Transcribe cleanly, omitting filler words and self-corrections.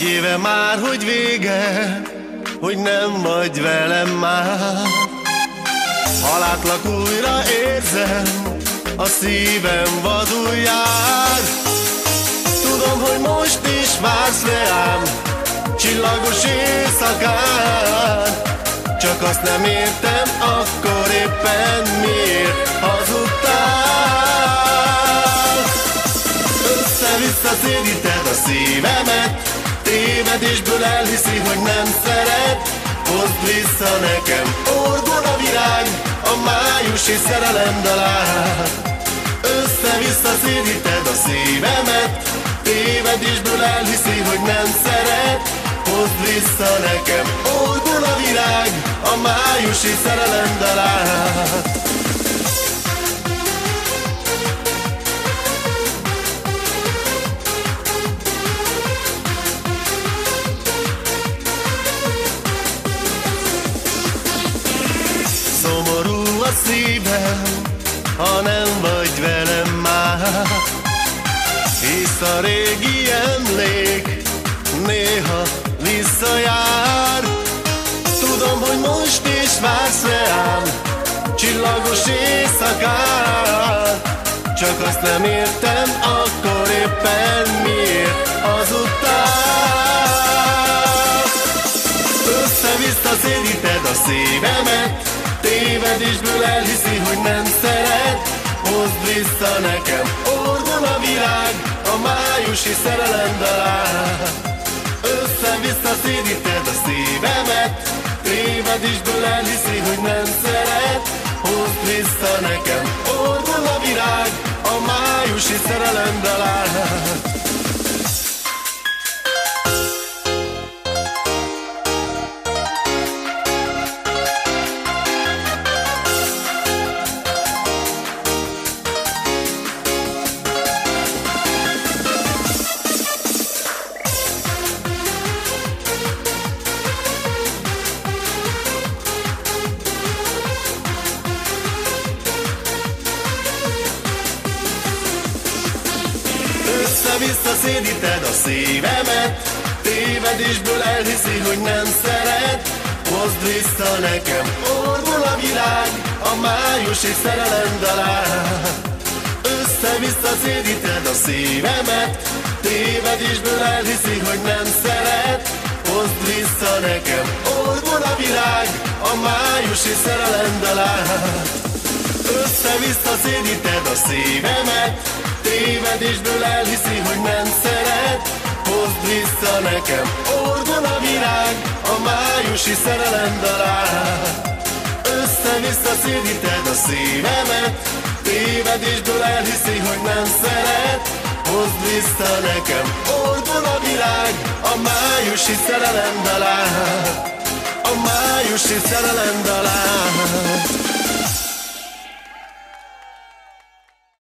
éve már, hogy vége, hogy nem vagy velem már. Ha látlak újra érzem, a szívem vadul jár. Tudom, hogy most is vársz rám, csillagos éjszakán. Csak azt nem értem, akkor éppen miért hazudtál. Össze-vissza szédíted a szívemet, tévedésből elhiszi, hogy nem szeret. Hozd vissza nekem, orgol a virág, a májusi szerelem dalát. Össze-vissza szédíted a szívemet, tévedésből elhiszi, hogy nem szeret. Hozd vissza nekem, orgol a virág, a májusi szerelem dalát. Szomorú a szívem, ha nem vagy velem már. Hisz a régi emlék néha visszajár. Tudom, hogy most is vársz rám, csillagos éjszakán. Csak azt nem értem, akkor éppen miért hazudtál. Össze-vissza szédíted a szívemet, tévedésből elhiszi, hogy nem szeret. Hozd vissza nekem, orgol a virág, a májusi szerelem dalát. Össze-vissza szédíted a szívemet, tévedésből elhiszi, hogy nem szeret. Hozd vissza nekem, orgol a virág, a májusi szerelem dalát. Össze-vissza szédíted a szívemet, tévedésből elhiszi, hogy nem szeret. Hozd vissza nekem, orgol a virág, a májusi szerelem dalát. Össze-vissza szédíted a szívemet, tévedésből elhiszi, hogy nem szeret. Hozd vissza nekem, orgol a virág, a májusi szerelem dalát. Össze-vissza szédíted a szívemet, tévedésből elhiszi, hogy nem szeret. Hozd vissza nekem, orgol a virág, a májusi szerelem dalát. Össze-vissza szédíted a szívemet, tévedésből elhiszi, hogy nem szeret. Hozd vissza nekem, orgol a virág, a májusi szerelem dalát. A májusi szerelem dalát.